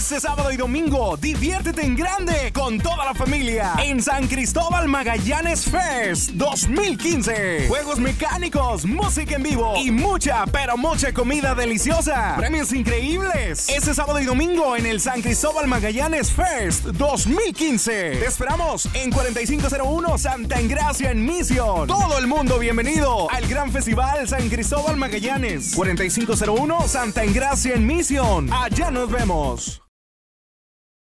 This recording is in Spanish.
Este sábado y domingo, diviértete en grande con toda la familia en San Cristóbal Magallanes Fest 2015. Juegos mecánicos, música en vivo y mucha, pero mucha comida deliciosa. Premios increíbles. Este sábado y domingo en el San Cristóbal Magallanes Fest 2015. Te esperamos en 4501 Santa Engracia en Mission. Todo el mundo bienvenido al Gran Festival San Cristóbal Magallanes. 4501 Santa Engracia en Mission. Allá nos vemos.